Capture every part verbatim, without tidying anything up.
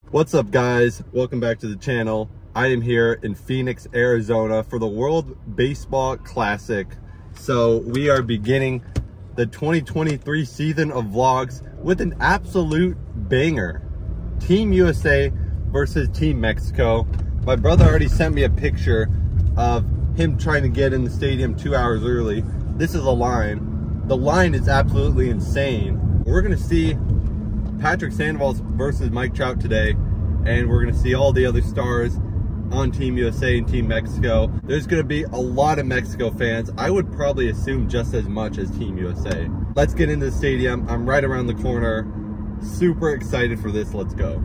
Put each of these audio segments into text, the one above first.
What's up, guys? Welcome back to the channel. I am here in Phoenix, Arizona for the World Baseball Classic. So we are beginning the twenty twenty-three season of vlogs with an absolute banger. Team U S A versus Team Mexico. My brother already sent me a picture of him trying to get in the stadium two hours early. This is a line. The line is absolutely insane. We're gonna see Patrick Sandoval versus Mike Trout today, and we're gonna see all the other stars on Team U S A and Team Mexico. There's gonna be a lot of Mexico fans. I would probably assume just as much as Team U S A. Let's get into the stadium. I'm right around the corner. Super excited for this. Let's go.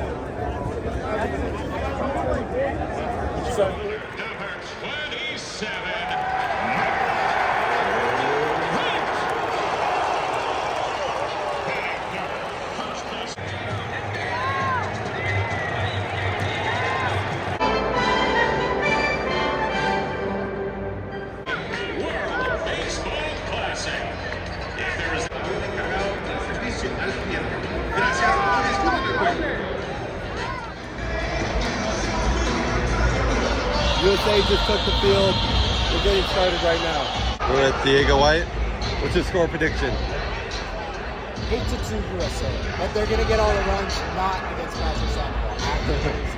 U S A just took the field. We're getting started right now. We're at Diego White. What's your score prediction? eight to two U S A. But they're going to get all the runs, not against Patrick Sandoval.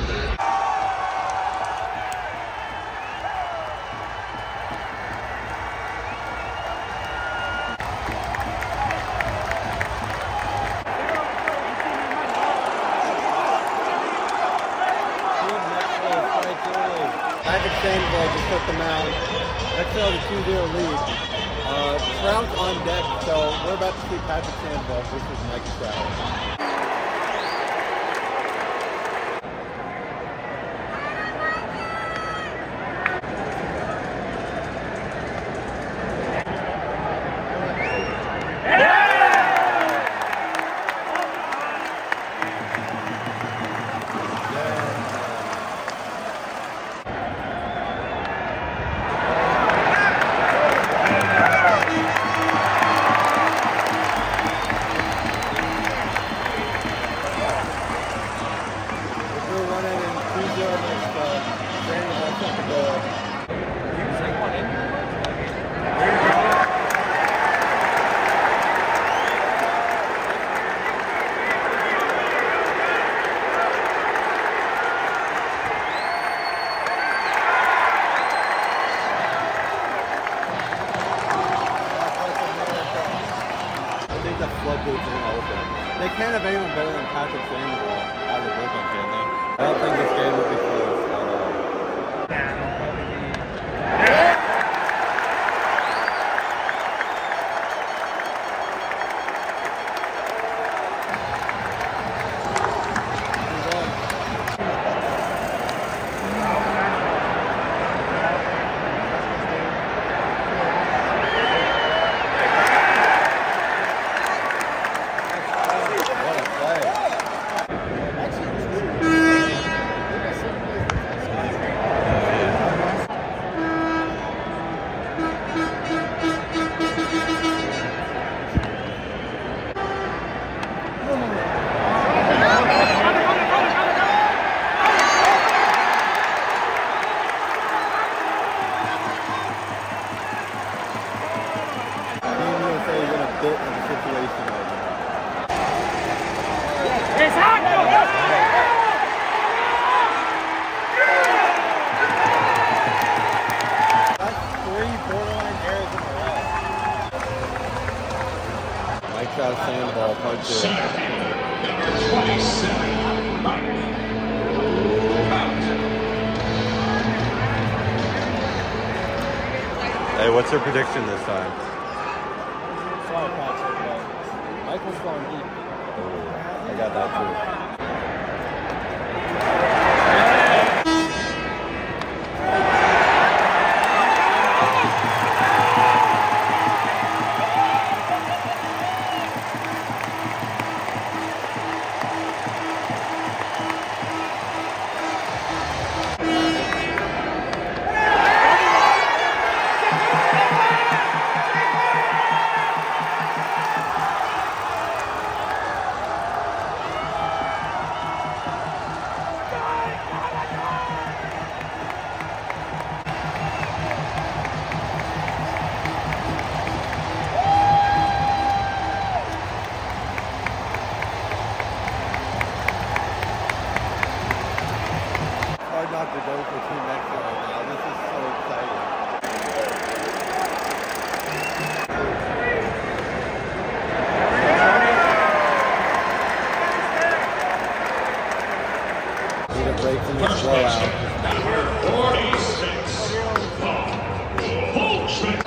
Patrick Sandoval just took them out. That's now the two zero lead. Uh, Trout's on deck, so we're about to see Patrick Sandoval versus Mike Trout. The floodgates are gonna open. They can't have anyone better than Patrick Sandoval out of the bullpen, can they? I don't think this game will be close at all. Mike Trout Sandoval punch it. Number twenty-seven, Mike Trout. Hey, what's your prediction this time? Sorry, Patrick, but Michael's going deep. Oh, I got that too. to go for Team Mexico right now. This is so exciting. Need a break from this blowout. forty-six. Holtzman.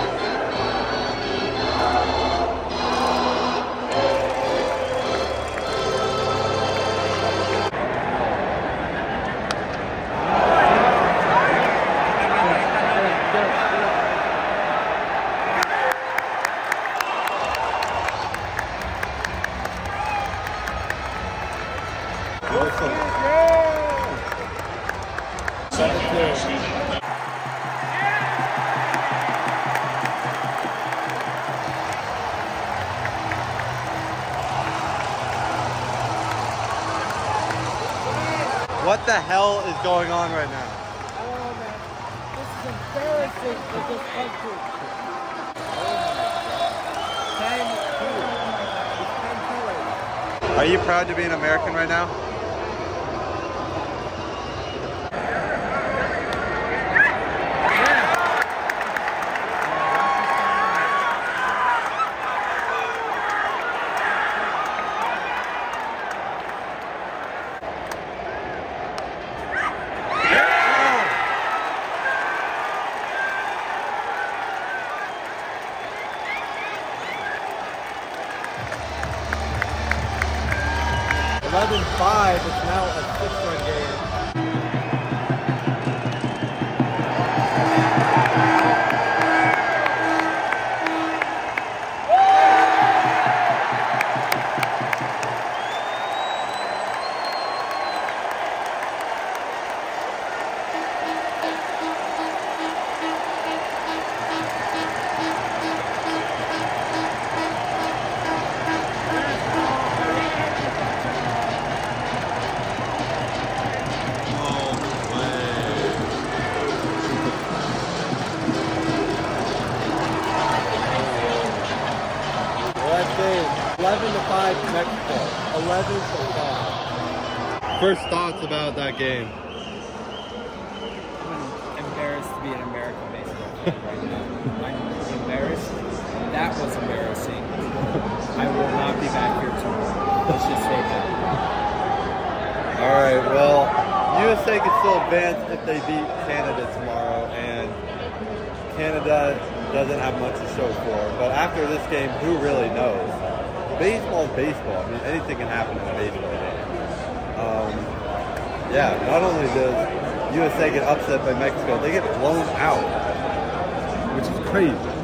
What the hell is going on right now? Oh man, this is embarrassing for this country. ten two. It's ten two right now. Are you proud to be an American right now? eleven five, it's now a six-run game. eleven to five Mexico. eleven to five. First thoughts about that game? I'm embarrassed to be an American baseball fan right now. I'm embarrassed. That was embarrassing. I will not be back here tomorrow. Let's just say that. Alright, well, U S A can still advance if they beat Canada tomorrow, and Canada doesn't have much to show for. But after this game, who really knows? Baseball is baseball. I mean, anything can happen in a baseball game. Um, yeah, not only does U S A get upset by Mexico, they get blown out, which is crazy.